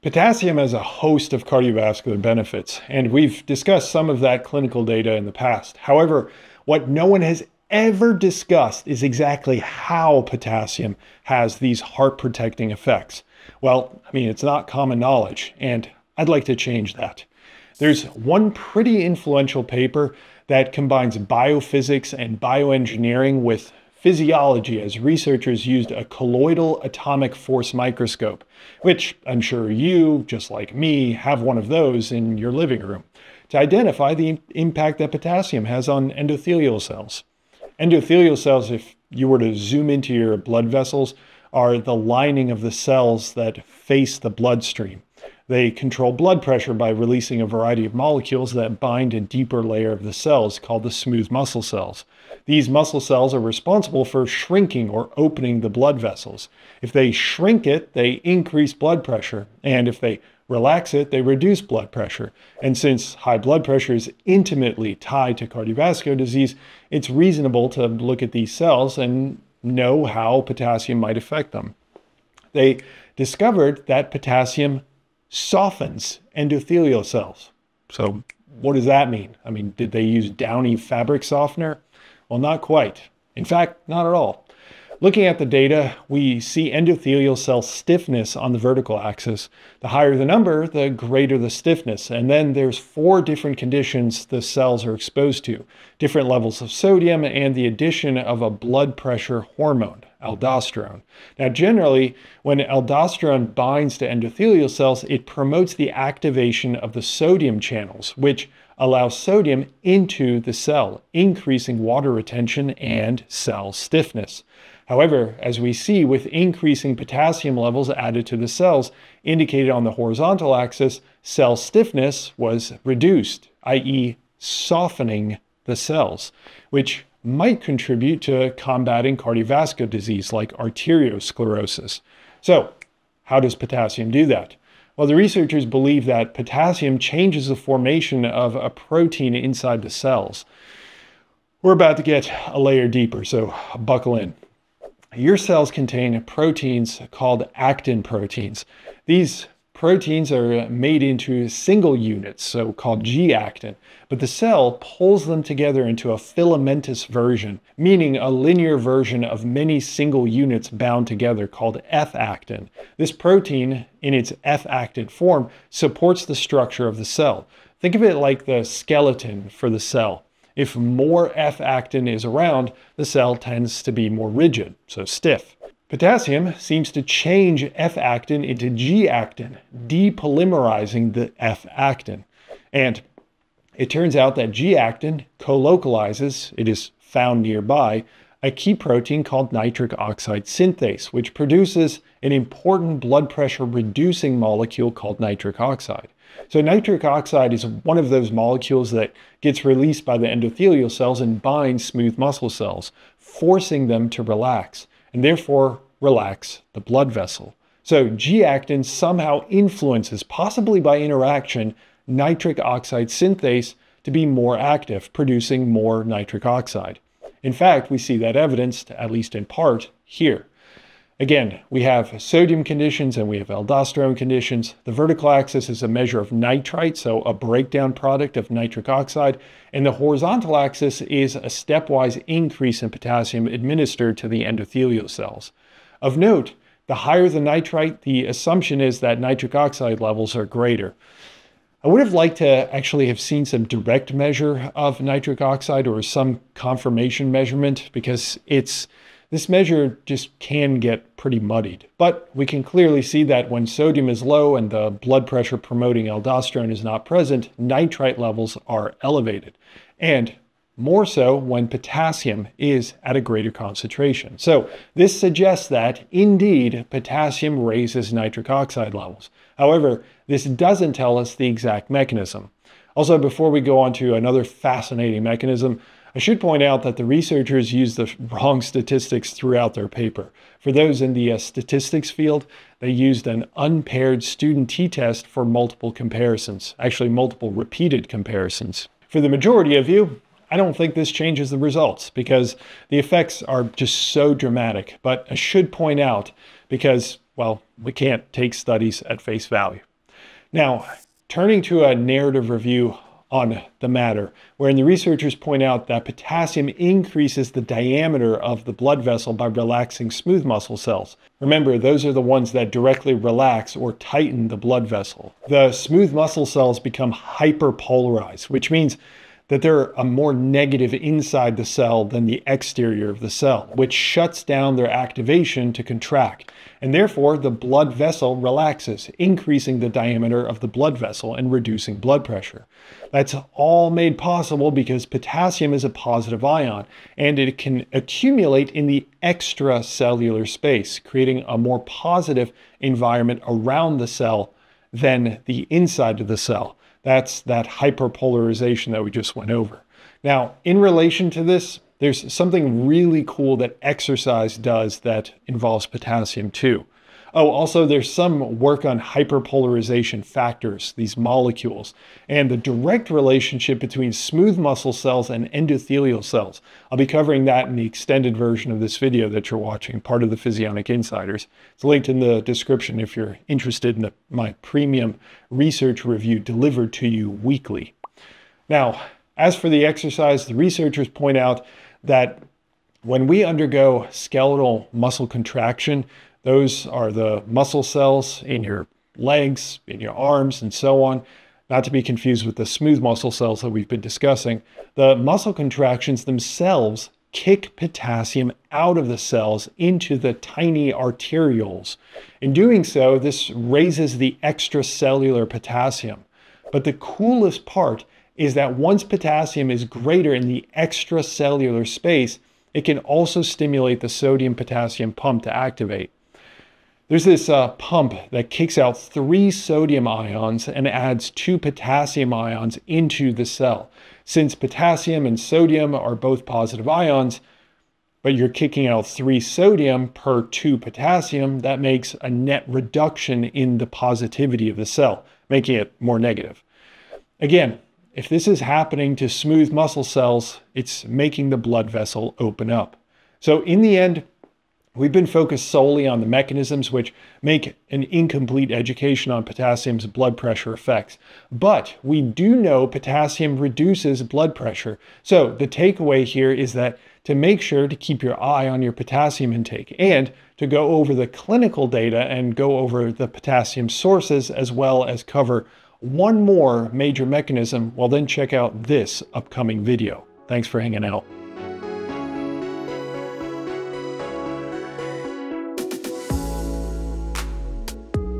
Potassium has a host of cardiovascular benefits, and we've discussed some of that clinical data in the past. However, what no one has ever discussed is exactly how potassium has these heart protecting effects. Well, it's not common knowledge, and I'd like to change that. There's one pretty influential paper that combines biophysics and bioengineering with physiology as researchers used a colloidal atomic force microscope, which I'm sure you, just like me, have one of those in your living room, to identify the impact that potassium has on endothelial cells. Endothelial cells, if you were to zoom into your blood vessels, are the lining of the cells that face the bloodstream. They control blood pressure by releasing a variety of molecules that bind a deeper layer of the cells called the smooth muscle cells. These muscle cells are responsible for shrinking or opening the blood vessels. If they shrink it, they increase blood pressure, and if they relax it, they reduce blood pressure. And since high blood pressure is intimately tied to cardiovascular disease, it's reasonable to look at these cells and know how potassium might affect them. They discovered that potassium softens endothelial cells. So what does that mean? Did they use downy fabric softener? Well, not quite. In fact, not at all. Looking at the data, we see endothelial cell stiffness on the vertical axis. The higher the number, the greater the stiffness. And then there's 4 different conditions the cells are exposed to: different levels of sodium and the addition of a blood pressure hormone, aldosterone. Now, generally, when aldosterone binds to endothelial cells, it promotes the activation of the sodium channels, which allows sodium into the cell, increasing water retention and cell stiffness. However, as we see with increasing potassium levels added to the cells, indicated on the horizontal axis, cell stiffness was reduced, i.e. softening the cells, which might contribute to combating cardiovascular disease like arteriosclerosis. So, how does potassium do that? Well, the researchers believe that potassium changes the formation of a protein inside the cells. We're about to get a layer deeper, so buckle in. Your cells contain proteins called actin proteins. These proteins are made into single units, so called G-actin, but the cell pulls them together into a filamentous version, meaning a linear version of many single units bound together called F-actin. This protein, in its F-actin form, supports the structure of the cell. Think of it like the skeleton for the cell. If more F-actin is around, the cell tends to be more rigid, so stiff. Potassium seems to change F-actin into G-actin, depolymerizing the F-actin. And it turns out that G-actin co-localizes, it is found nearby, a key protein called nitric oxide synthase, which produces an important blood pressure reducing molecule called nitric oxide. So nitric oxide is one of those molecules that gets released by the endothelial cells and binds smooth muscle cells, forcing them to relax, and therefore relax the blood vessel. So G-actin somehow influences, possibly by interaction, nitric oxide synthase to be more active, producing more nitric oxide. In fact, we see that evidenced, at least in part, here. Again, we have sodium conditions and we have aldosterone conditions. The vertical axis is a measure of nitrite, so a breakdown product of nitric oxide, and the horizontal axis is a stepwise increase in potassium administered to the endothelial cells. Of note, the higher the nitrite, the assumption is that nitric oxide levels are greater. I would have liked to actually have seen some direct measure of nitric oxide or some confirmation measurement, because this measure just can get pretty muddied. But we can clearly see that when sodium is low and the blood pressure promoting aldosterone is not present, nitrite levels are elevated. And more so when potassium is at a greater concentration. So this suggests that, indeed, potassium raises nitric oxide levels. However, this doesn't tell us the exact mechanism. Also, before we go on to another fascinating mechanism, I should point out that the researchers used the wrong statistics throughout their paper. For those in the statistics field, they used an unpaired student t-test for multiple comparisons, actually multiple repeated comparisons. For the majority of you, I don't think this changes the results because the effects are just so dramatic. But I should point out, because, well, we can't take studies at face value. Now, turning to a narrative review on the matter, wherein the researchers point out that potassium increases the diameter of the blood vessel by relaxing smooth muscle cells. Remember, those are the ones that directly relax or tighten the blood vessel. The smooth muscle cells become hyperpolarized, which means that they're a more negative inside the cell than the exterior of the cell, which shuts down their activation to contract. And therefore, the blood vessel relaxes, increasing the diameter of the blood vessel and reducing blood pressure. That's all made possible because potassium is a positive ion, and it can accumulate in the extracellular space, creating a more positive environment around the cell than the inside of the cell. That's that hyperpolarization that we just went over. Now, in relation to this, there's something really cool that exercise does that involves potassium too. Oh, also there's some work on hyperpolarization factors, these molecules, and the direct relationship between smooth muscle cells and endothelial cells. I'll be covering that in the extended version of this video that you're watching, part of the Physionic Insiders. It's linked in the description if you're interested in my premium research review delivered to you weekly. Now, as for the exercise, the researchers point out that when we undergo skeletal muscle contraction, those are the muscle cells in your legs, in your arms, and so on, not to be confused with the smooth muscle cells that we've been discussing. The muscle contractions themselves kick potassium out of the cells into the tiny arterioles. In doing so, this raises the extracellular potassium. But the coolest part is that once potassium is greater in the extracellular space, it can also stimulate the sodium-potassium pump to activate. There's this pump that kicks out 3 sodium ions and adds 2 potassium ions into the cell. Since potassium and sodium are both positive ions, but you're kicking out 3 sodium per 2 potassium, that makes a net reduction in the positivity of the cell, making it more negative. Again, if this is happening to smooth muscle cells, it's making the blood vessel open up. So in the end, we've been focused solely on the mechanisms which make an incomplete education on potassium's blood pressure effects. But we do know potassium reduces blood pressure. So the takeaway here is that to make sure to keep your eye on your potassium intake and to go over the clinical data and go over the potassium sources as well as cover one more major mechanism, well then check out this upcoming video. Thanks for hanging out.